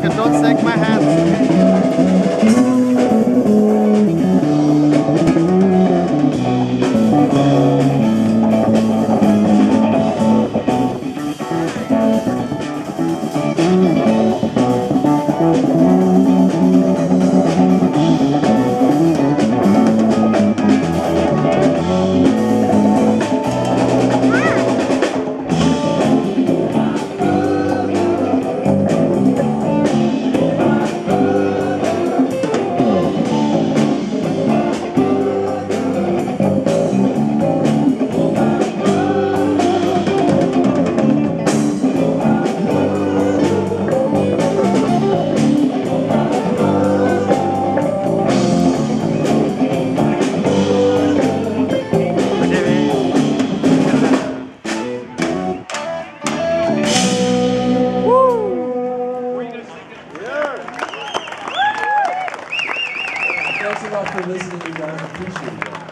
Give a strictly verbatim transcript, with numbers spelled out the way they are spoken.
and don't shake my hand. Thanks a lot for listening, you guys. I appreciate it.